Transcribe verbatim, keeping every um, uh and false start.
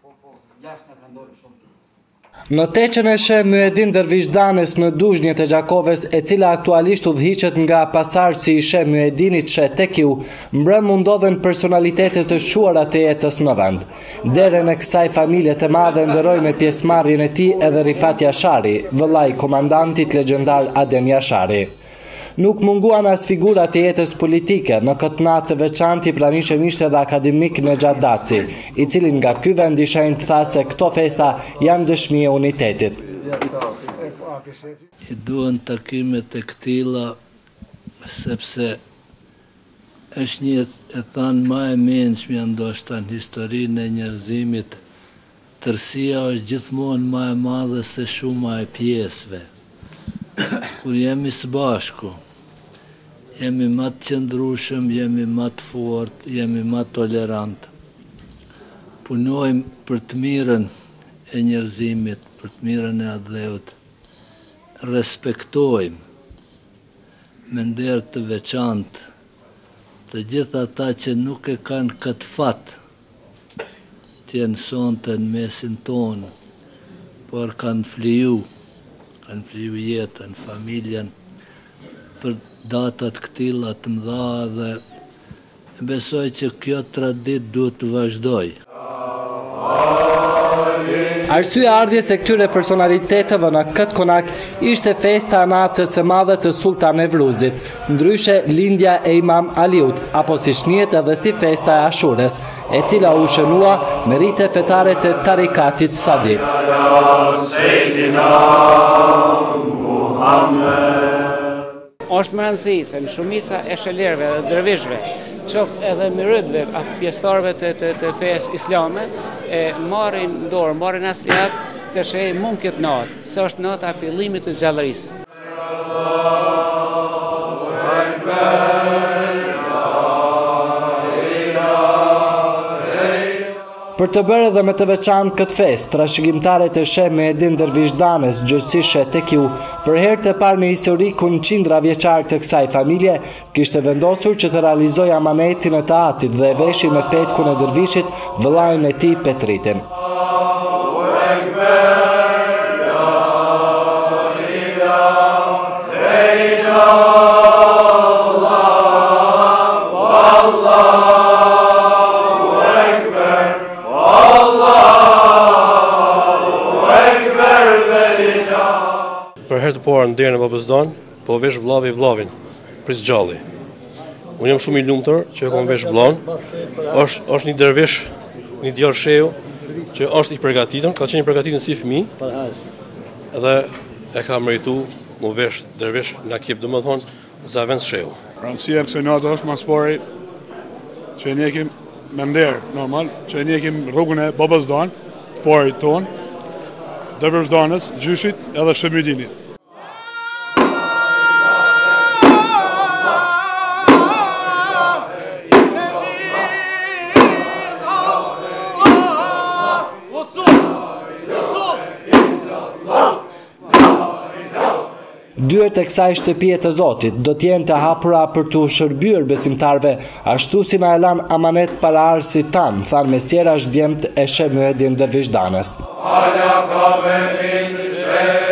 Në teqen e sheh Muedin Dervishdanes në Duzhnjët e Gjakovës, e cila aktualisht udhëhiqet nga pasardhësi i sheh Muedinit Sheh Tekiu, mbrëm mundodhen personalitete të shuara të jetës në vend. Derën e kësaj familje të madhe ndëroi me pjesëmarrjen e tij edhe Rifat Jashari, vëllai i komandantit legjendar Adem Jashari. Nuk munguan as figurat e jetës politike, në këtë natë të veçantë i pranishëm ishte edhe akademik Nexhat Daci, i cili nga ky vend i shenjtë tha se këto festa janë dëshmi e unitetit. I duhen takimet e këtilla sepse është një, e thanë, ma e mençmja ndoshta në historinë e njerëzimit. Tërësia është gjithmonë ma e madhe se shuma e pjesëve. Kur jemi së bashku, jemi ma të qëndrueshëm, jemi ma të fort, jemi ma tolerant. Punojmë për të mirën e njerëzimit, për të mirën e adheut. Respektojmë me nder të veçantë të gjithë ata që nuk e kanë këtë fat të jenë sonte në mesin tonë, por kanë fliju, kanë fliju jetën, familjen, për datat këtilla të mëdha dhe besoj që kjo traditë duhet të vazhdoj. Arsyeja e ardhjes së këtyre personaliteteve në këtë konak ishte festa e natës së madhe të Sultan Nevruzit, ndryshe lindja e Imam Aliut, apo si shnihet edhe si festa e Ashures, e cila u shënua me rite fetare të tarikatit Sadi. Është më rëndësi se në shumica e shelerëve dhe dervishëve, qoftë edhe myridëve apo pjesëtarëve të, të, të fesë islame, e marrin dorë, marrin nasihat të sheh mund këtë natë, se është nata e fillimit të gjallërisë. Për të bërë edhe me të veçantë këtë festë, trashëgimtarët e sheh Muedin Dervishdanes, gjësisht Sheh Tekiu, për herë të parë në historikun qindra vjeçar të kësaj familje, kishte vendosur që të realizojë amanetin e të atit dhe e veshi me petkun e dervishit vëllain e tij Petritin. Për herë të parë në derën e babës Don, po vesh vllavi vllavin, pris gjalli. Unë jam shumë i lumtur që e kam vesh vllon. Është është një dervish, një djalë shehu që është i përgatitur, ka qenë i përgatitur si fëmijë. Dhe e ka merituar mu vesh dervish nakib, domethënë zavend shehu. Rëndësia e kësaj natë është mas pari që ne kemi me nder, normal, që ne kemi rrugën e babës Don, të parit ton, Dervishdanes, gjyshit edhe Sheh Muedinit. Dyert e kësaj shtëpie të Zotit do t'jenë të hapura për t'u shërbyer besimtarve, ashtu si na e lan amanet para arsit tan, than mes tjerash djemt e sheh Muedin Dervishdanes.